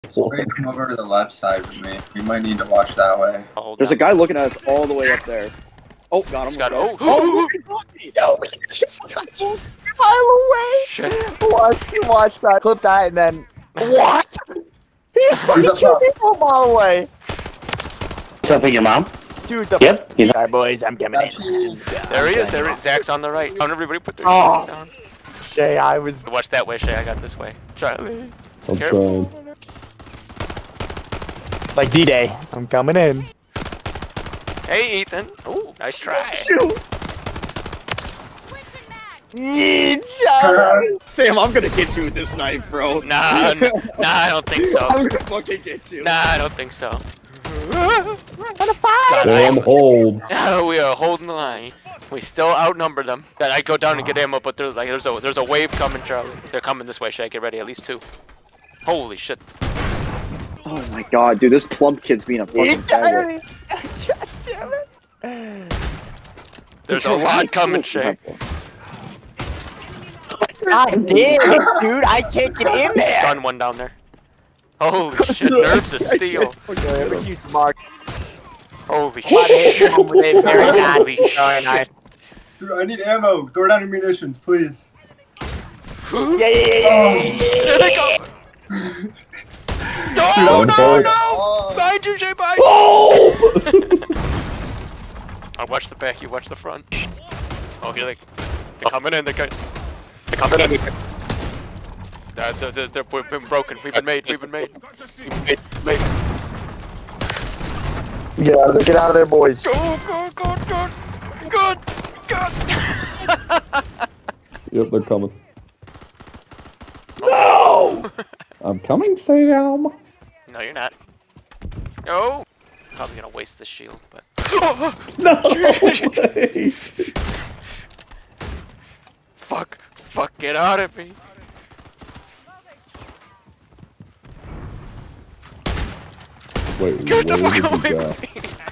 Somebody come over to the left side with me. We might need to watch that way. There's a guy looking at us all the way up there. Oh, got him. Oh, Yo, we just got you a mile away. shit. Watch that. Clip that and then. What? He's fucking killed me from a mile away. Something your mom? Dude, the. Yep. He's Alright, boys, I'm coming in. Actually, There he is. There he is. Zach's on the right. Everybody put their Oh. shoes down. Shay, I was. Watch that way, Shay. I got this way. Charlie. I'm Careful. trying. It's like D-Day. I'm coming in. Hey, Ethan. Ooh, nice try. Sam, I'm gonna get you with this knife, bro. Nah, I don't think so. I'm gonna fucking get you. Nah, I don't think so. Damn hold. We are holding the line. We still outnumber them. I go down and get ammo, but there's a wave coming, Charlie. They're coming this way, Shay. Get ready, at least 2. Holy shit. Oh my god, dude, this plump kid's being a fucking faggot. God damn it. There's a lot coming, Shay. God damn it, dude. I can't get in there. Stun one down there. Holy shit, nerves of steel. Okay, but you smart. Holy What is shit. wrong with it? Very bad. Holy Sorry, shit. dude, I need ammo. Throw down your munitions, please. Yeah. There they go. No, Don't no, fall. no! Behind you, Jay, behind you! I watch the back, you watch the front. Oh, here they're coming in, they're coming in. We've been broken, we've been made. Get out of there, boys. Go! Yep, they're coming. No! I'm coming, Sam. No, you're not. No! Probably gonna waste this shield, but... No way. Fuck, get out of me! Wait, Get the where fuck did away you go? from me!